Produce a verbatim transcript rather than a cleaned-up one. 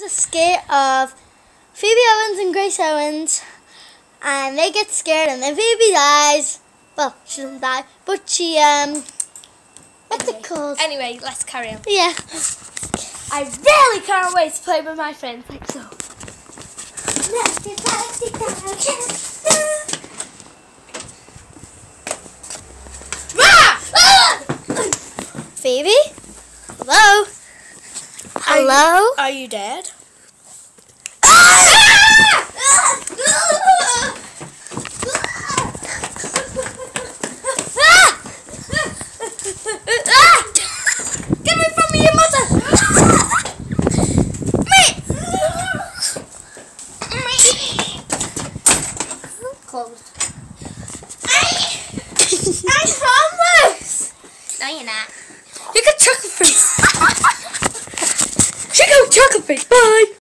a skit of Phoebe Owens and Grace Owens, and they get scared, and then Phoebe dies. Well, she doesn't die, but she um, what's anyway, it called? Anyway, let's carry on. Yeah. I really can't wait to play with my friends, like so. Phoebe? Hello? Hello? Are you dead? Get me from me, your mother! Me! Closed. I'm homeless! No, you're not. You got chocolate face! She got chocolate face! Bye!